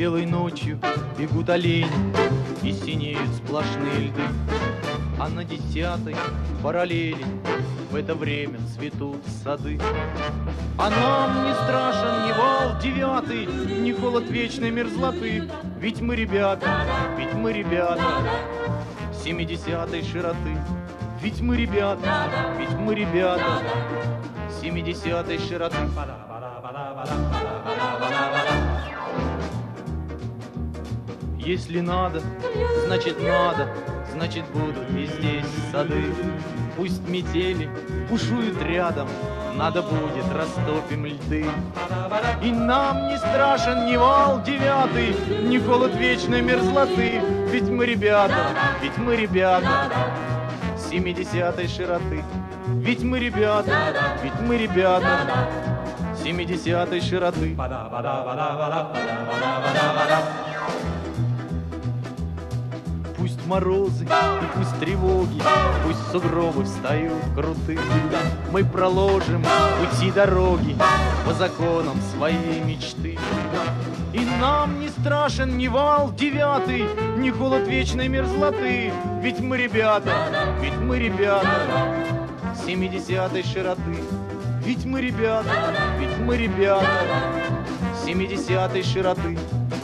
Белой ночью бегут олени, и синеют сплошные льды. А на 10-й параллели в это время цветут сады. А нам не страшен ни вал 9, ни холод вечной мерзлоты. Ведь мы ребята 70-й широты. Ведь мы ребята 70-й широты. Если надо, значит будут и здесь сады. Пусть метели бушуют рядом, надо будет, растопим льды. И нам не страшен ни вал 9, ни холод вечной мерзлоты. Ведь мы ребята 70-й широты. Ведь мы ребята 70-й широты. Пусть морозы и пусть тревоги, пусть сугробы встают крутые, мы проложим пути дороги по законам своей мечты. И нам не страшен ни вал 9, ни холод вечной мерзлоты. Ведь мы ребята 70-й широты. Ведь мы ребята 70-й широты.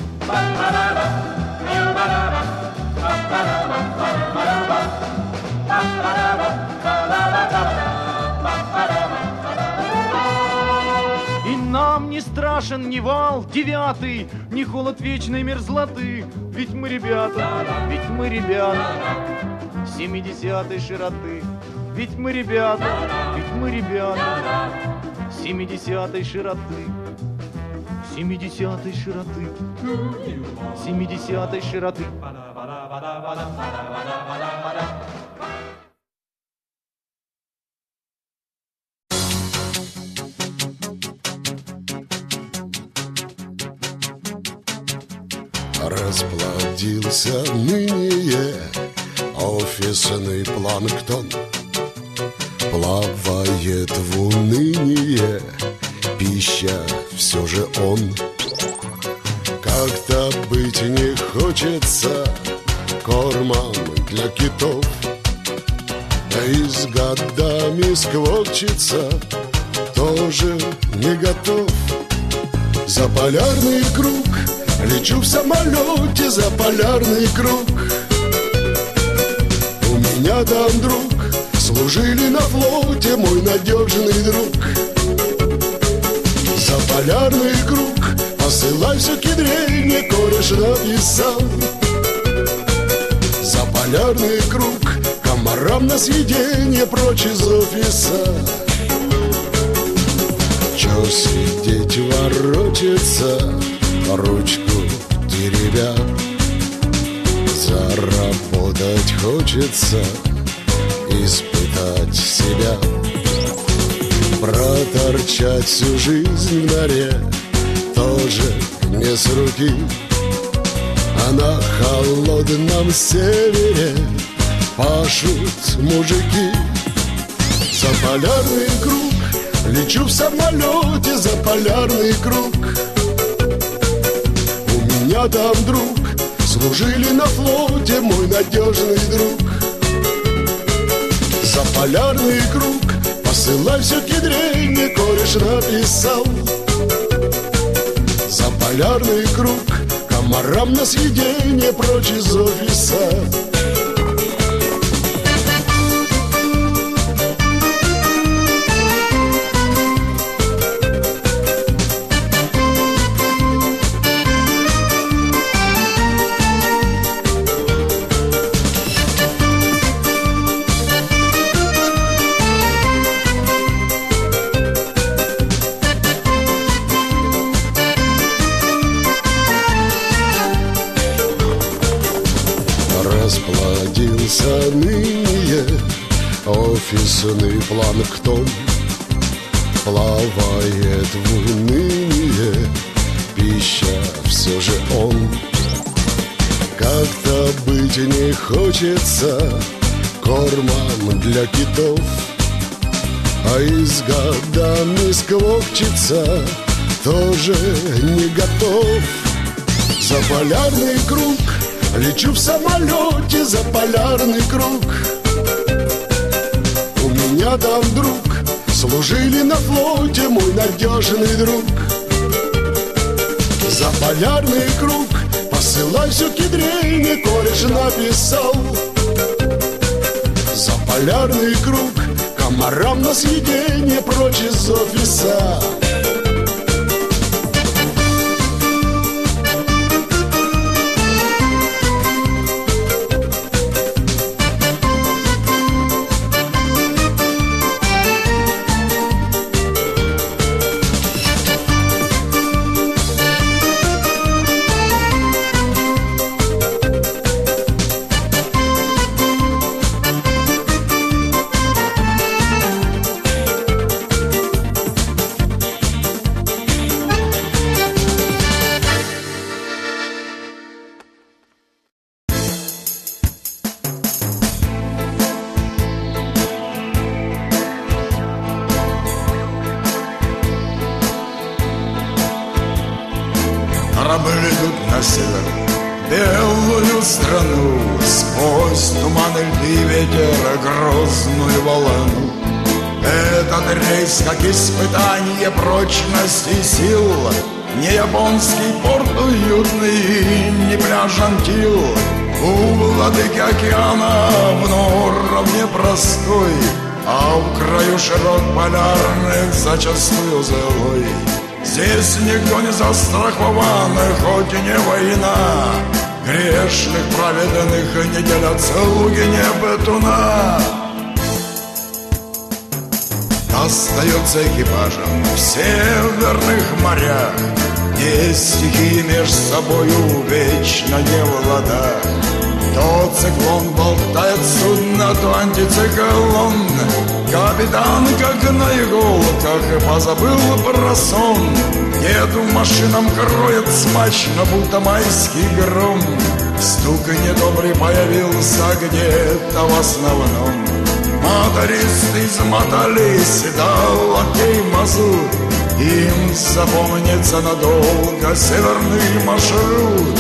И нам не страшен ни вал 9, ни холод вечной мерзлоты. Ведь мы ребята 70-й широты. Ведь мы ребята 70-й широты. 70-й широты. 70-й широты. Расплодился ныне офисный планктон, плавает в уныние, пища все же он. Как-то быть не хочется кормом для китов, да и с годами сквокчется тоже не готов. За полярный круг лечу в самолете, за полярный круг. У меня там друг, служили на флоте, мой надежный друг. За полярный круг посылай все кедрение, кореш написал. За полярный круг комарам на съедение, прочь из офиса. Чё сидеть ворочаться, ручку теребя? Заработать хочется, испытать себя. Проторчать всю жизнь в норе тоже не с руки, а на холодном севере пашут мужики. За полярный круг лечу в самолете, за полярный круг. У меня там друг, служили на флоте, мой надежный друг. За полярный круг посылай все кедрение, кореш написал. За полярный круг комарам на съедение, прочь из офиса. Расплодился ныне офисный планктон, плавает в уныние, пища все же он. Как-то быть не хочется кормом для китов, а и с годами сквокчется тоже не готов. За полярный круг лечу в самолете, за полярный круг. У меня там друг, служили на флоте, мой надежный друг. За полярный круг посылай все кедрейный, кореш написал. За полярный круг комарам на съедение прочь из офиса. Корабли идут на север, белую страну, сквозь туманы, льды, ветер, грозную волну. Этот рейс, как испытание прочности сил, не японский порт уютный, не пляж Антил. У владыки океана вновь непростой, а в краю широт полярных зачастую злой. Здесь никто не застрахован, хоть и не война. Грешных праведных не делят слуги Нептуна. Остается экипажем в северных морях, где стихии меж собою вечно не в ладах. То циклон болтает судно, то антициклон. Капитан как на иголках позабыл про сон. Еду машинам кроет смачно, будто майский гром. Стук недобрый появился где-то в основном. Мотористы измотались до локтей мазут. Им запомнится надолго северный маршрут.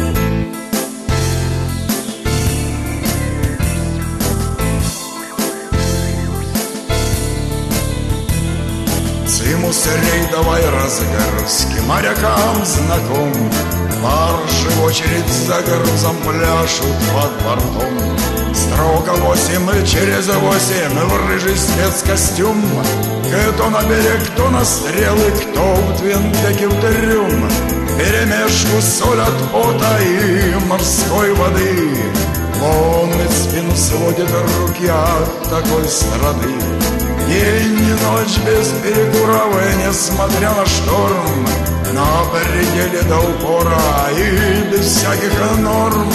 Цимус рейдовой разгрузки морякам знаком. Баржи в очередь за грузом пляшут под бортом. Строго 8 через 8 в рыжий спецкостюм. Кто на берег, кто на стрелы, кто в твинтеке в трюм. Перемешку соль от пота и морской воды. Ломит спину, сводит руки от такой страны. День и ночь без перекуров, несмотря на шторм. На пределе до упора и без всяких норм.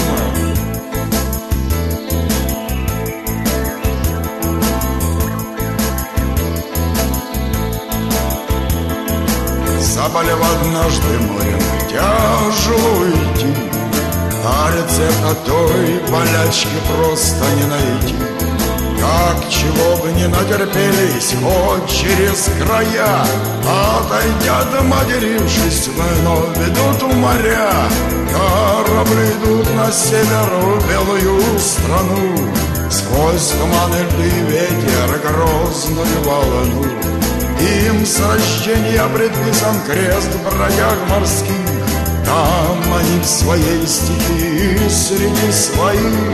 Заболев однажды морем, тяжело идти, а рецепта той болячки просто не найти. Как чего бы не натерпелись, хоть через края, отойдя домодерившись, вновь ведут у моря. Корабли идут на север в белую страну, сквозь туманы, льды, ветер, грозную волну. Им с рождения предписан крест в бродях морских. Там они в своей стихии среди своих.